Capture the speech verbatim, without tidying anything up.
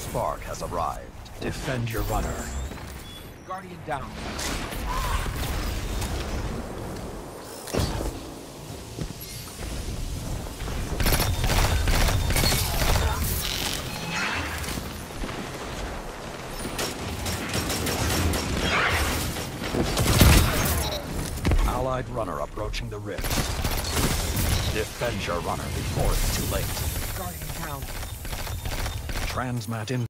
spark has arrived. Defend your runner. Guardian down. Allied runner approaching the rift. Defend your runner before it's too late. Guardian down. Transmat in.